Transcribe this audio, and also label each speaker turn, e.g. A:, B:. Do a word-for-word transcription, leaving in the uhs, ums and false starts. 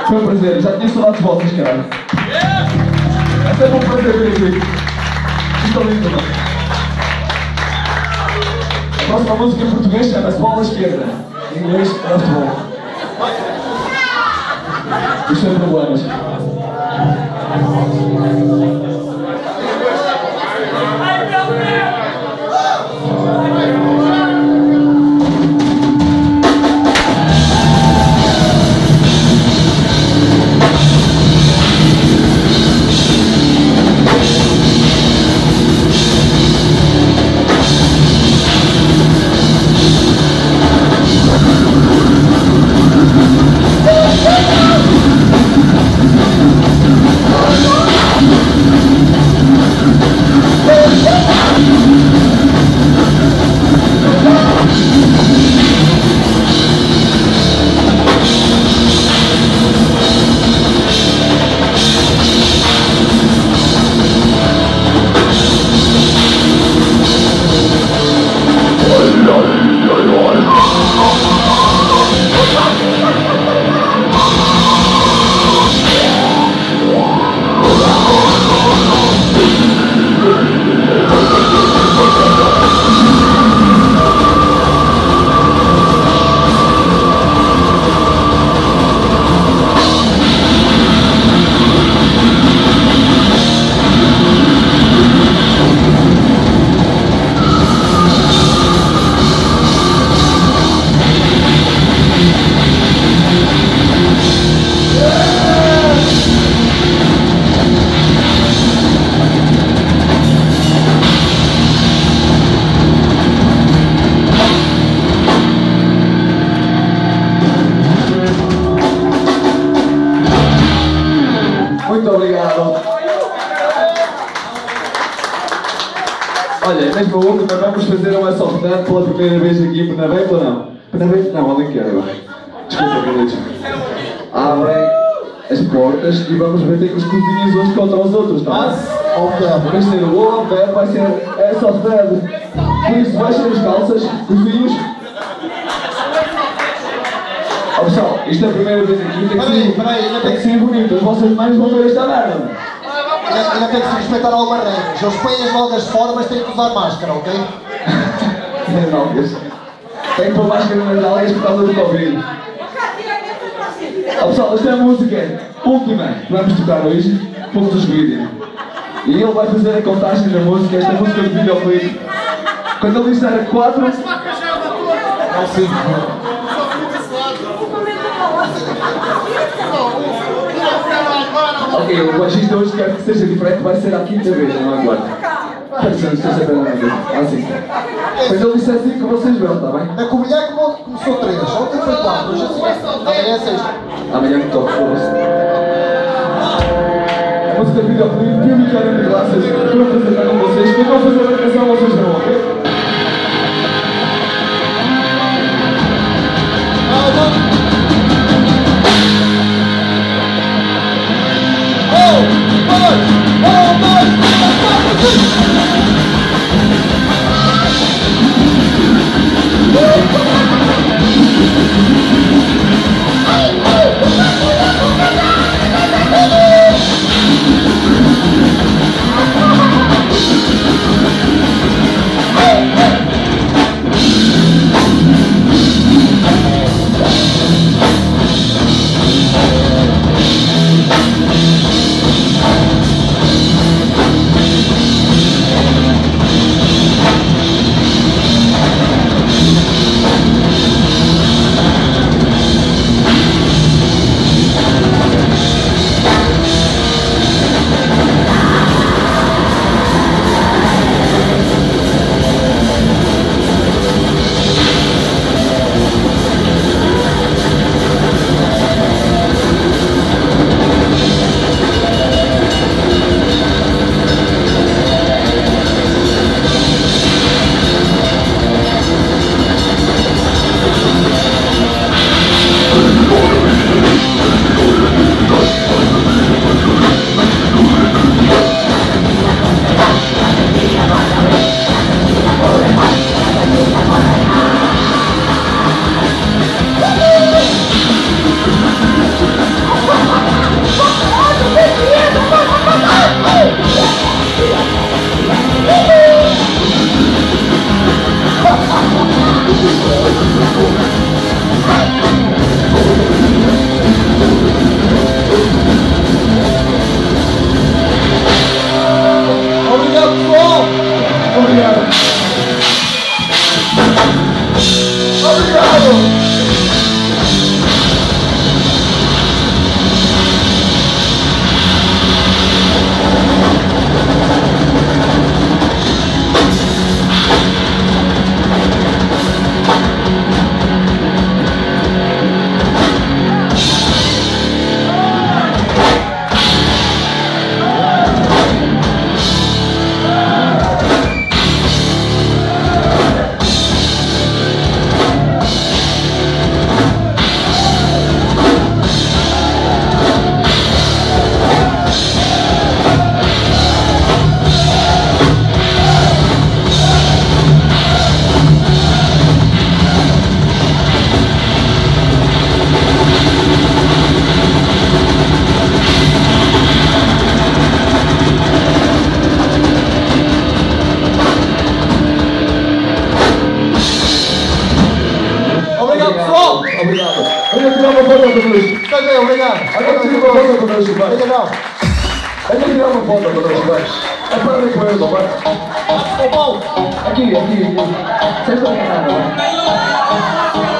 A: Foi um prazer, já tinha saudades vossas, caralho. É sempre um prazer vir aqui. Estou lindo, não? A próxima música em português chama-se Bola Esquerda. Em inglês, futebol. Isto sem problemas. Muito obrigado. Olha, mesmo a última, vamos fazer uma soft-dance pela primeira vez aqui em Penavento ou não? Penavento não, onde é que era? Desculpa, queridos. Abrem as portas e vamos bater com os cozinhos uns contra os outros, tá bem? Vai ser o World of Dead, vai ser a soft-dance. Por isso, baixem as calças, cozinhos. Oh, pessoal, isto é a primeira vez aqui, tem que ser, peraí, ainda tem que ser bonito, as vossas mães vão ver esta merda.
B: Ainda, ainda tem que se respeitar algumas regras. Eles põem as nalgas fora, mas têm que usar máscara, ok?
A: As nalgas. Tem que pôr máscara nas nalgas por causa do Covid. Oh, pessoal, esta é a música última que vamos tocar hoje, fomos os vídeos. E ele vai fazer a contagem da música, esta música do videoclipe. Quando ele disser quatro... Não, cinco. Ok, o baixista hoje quer que seja diferente, vai ser a quinta vez, não é a quarta. Pensando, estou sempre a ver. Assim. Quando ele disser cinco, vocês vão, está bem?
B: A comunhar começou três, ontem foi quatro, hoje é cinco. Amanhã é sexta.
A: Amanhã me toca, foda-se. A música do videoclipe, que eu me quero de graças, que eu vou apresentar com vocês. Quando eu vou fazer a canção, vocês vão, ok?
C: Hey!
A: foto connosco.
B: Está bem, obrigado.
A: Agora tira uma foto connosco, vai.
B: Venha não.
A: Venha tirar uma foto connosco, vai. É para ver com ele, vai.
B: Ô Paulo.
A: Aqui, aqui, aqui. Vocês estão enganando, vai.